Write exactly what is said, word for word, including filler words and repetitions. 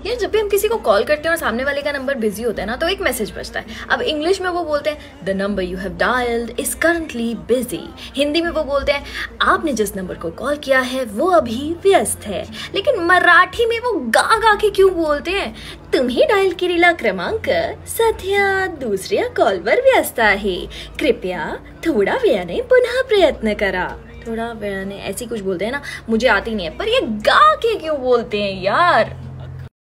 यार जब भी हम किसी को कॉल करते हैं और सामने वाले का नंबर बिजी होता है ना, तो एक मैसेज बजता है। अब इंग्लिश में वो बोलते हैं the number you have dialled is currently busy. Hindi में वो बोलते हैं आपने जिस नंबर को कॉल किया है वो अभी व्यस्त है। लेकिन मराठी में वो गा गा के क्यों बोलते हैं, तुम्ही डायल केलेला क्रमांक सध्या दुसऱ्या कॉलवर व्यस्त आहे, कृपया थोड़ा वेळाने पुन्हा प्रयत्न करा। थोड़ा वेळाने ऐसी कुछ बोलते हैं ना, मुझे आती नहीं है, पर ये गा के क्यों बोलते हैं यार।